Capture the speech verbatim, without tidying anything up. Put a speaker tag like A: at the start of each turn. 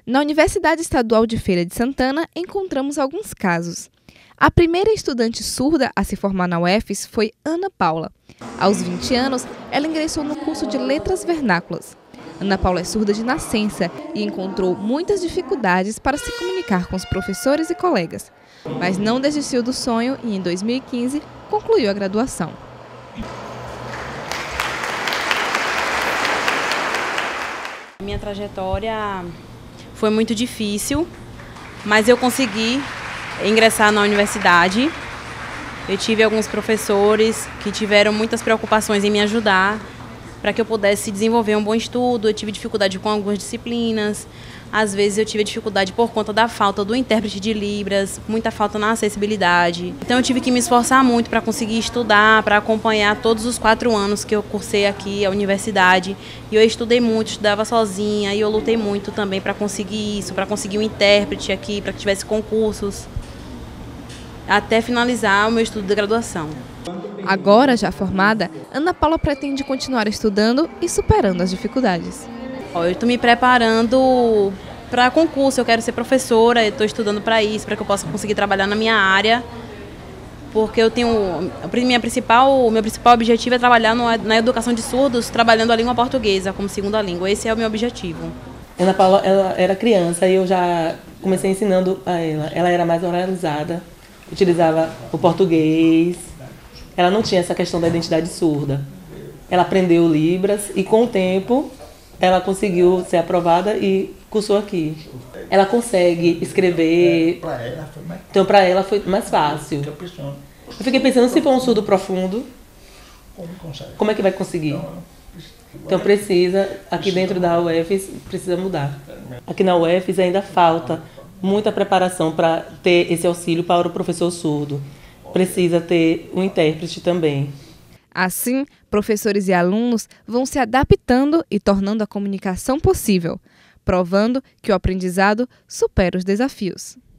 A: Na Universidade Estadual de Feira de Santana, encontramos alguns casos. A primeira estudante surda a se formar na U F E S foi Ana Paula. Aos vinte anos, ela ingressou no curso de Letras Vernáculas. Ana Paula é surda de nascença e encontrou muitas dificuldades para se comunicar com os professores e colegas, mas não desistiu do sonho e, em dois mil e quinze, concluiu a graduação.
B: Minha trajetória foi muito difícil, mas eu consegui ingressar na universidade. Eu tive alguns professores que tiveram muitas preocupações em me ajudar para que eu pudesse desenvolver um bom estudo. Eu tive dificuldade com algumas disciplinas, às vezes eu tive dificuldade por conta da falta do intérprete de Libras, muita falta na acessibilidade. Então eu tive que me esforçar muito para conseguir estudar, para acompanhar todos os quatro anos que eu cursei aqui a universidade. E eu estudei muito, estudava sozinha, e eu lutei muito também para conseguir isso, para conseguir um intérprete aqui, para que tivesse concursos, até finalizar o meu estudo de graduação.
A: Agora, já formada, Ana Paula pretende continuar estudando e superando as dificuldades.
B: Eu estou me preparando para concurso, eu quero ser professora, estou estudando para isso, para que eu possa conseguir trabalhar na minha área, porque eu tenho, minha principal, o meu principal objetivo é trabalhar no, na educação de surdos, trabalhando a língua portuguesa como segunda língua. Esse é o meu objetivo.
C: Ana Paula, ela era criança e eu já comecei ensinando a ela. Ela era mais oralizada, utilizava o português. Ela não tinha essa questão da identidade surda. Ela aprendeu Libras e, com o tempo, ela conseguiu ser aprovada e cursou aqui. Ela consegue escrever, então para ela foi mais fácil. Eu fiquei pensando, se for um surdo profundo, como é que vai conseguir? Então precisa, aqui dentro da U F E S, precisa mudar. Aqui na U F E S ainda falta muita preparação para ter esse auxílio para o professor surdo. Precisa ter um intérprete também.
A: Assim, professores e alunos vão se adaptando e tornando a comunicação possível, provando que o aprendizado supera os desafios.